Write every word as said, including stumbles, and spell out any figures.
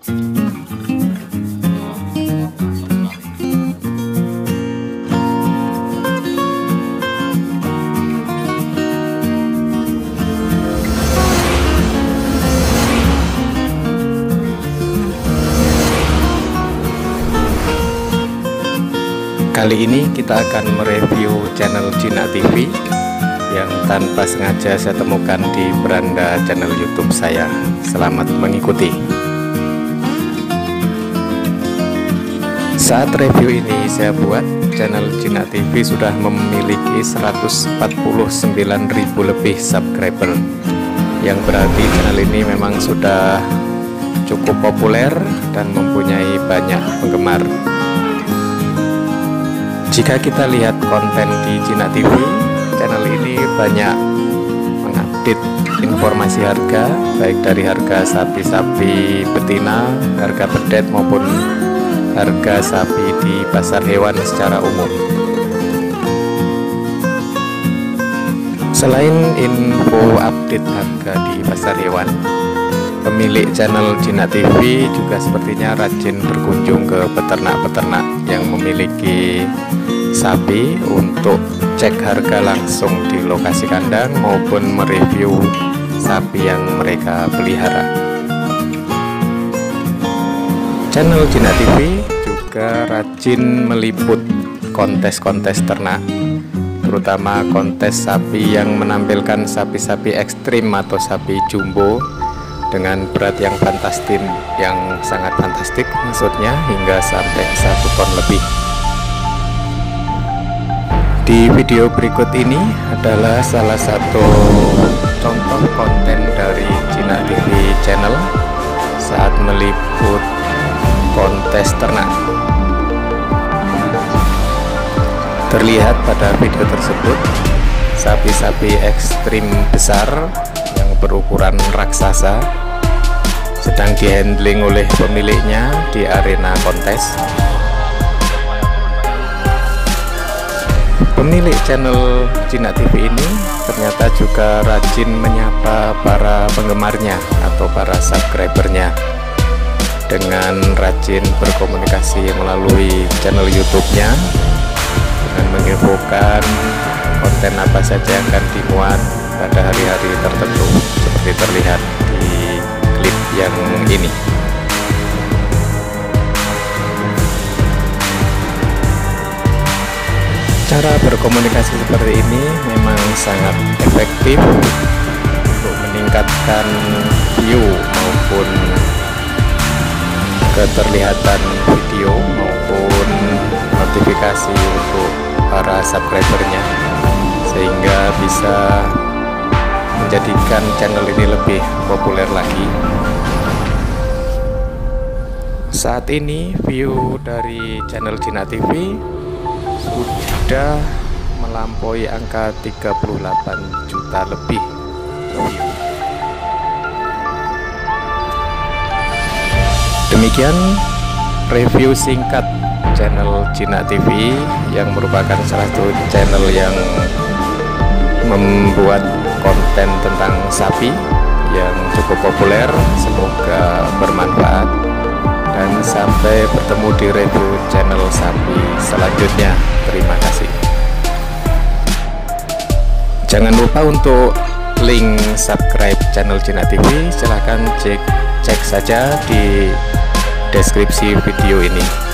Kali ini kita akan mereview channel Jina T V yang tanpa sengaja saya temukan di beranda channel YouTube saya. Selamat mengikuti. Saat review ini saya buat, channel Jina T V sudah memiliki seratus empat puluh sembilan ribu lebih subscriber, yang berarti channel ini memang sudah cukup populer dan mempunyai banyak penggemar. Jika kita lihat konten di Jina T V, channel ini banyak mengupdate informasi harga, baik dari harga sapi-sapi betina, harga pedet maupun harga sapi di pasar hewan secara umum. Selain info update harga di pasar hewan, pemilik channel Jina T V juga sepertinya rajin berkunjung ke peternak-peternak yang memiliki sapi untuk cek harga langsung di lokasi kandang maupun mereview sapi yang mereka pelihara. Channel Jina T V juga rajin meliput kontes-kontes ternak, terutama kontes sapi yang menampilkan sapi-sapi ekstrim atau sapi jumbo dengan berat yang fantastis, yang sangat fantastik maksudnya, hingga sampai satu ton lebih. Di video berikut ini adalah salah satu contoh konten dari Jina T V channel saat meliput kontes ternak. Terlihat pada video tersebut sapi-sapi ekstrim besar yang berukuran raksasa sedang dihandling oleh pemiliknya di arena kontes. Pemilik channel Jina T V ini ternyata juga rajin menyapa para penggemarnya atau para subscribernya dengan rajin berkomunikasi melalui channel YouTube-nya dengan menginfokan konten apa saja yang akan dimuat pada hari-hari tertentu, seperti terlihat di klip yang ini. Cara berkomunikasi seperti ini memang sangat efektif untuk meningkatkan view maupun keterlihatan video maupun notifikasi untuk para subscribernya, sehingga bisa menjadikan channel ini lebih populer lagi. Saat ini view dari channel Jina T V sudah melampaui angka tiga puluh delapan juta lebih view. Demikian review singkat channel Jina T V yang merupakan salah satu channel yang membuat konten tentang sapi yang cukup populer. Semoga bermanfaat dan sampai bertemu di review channel sapi selanjutnya. Terima kasih. Jangan lupa untuk link subscribe channel Jina T V, silahkan cek cek saja di deskripsi video ini.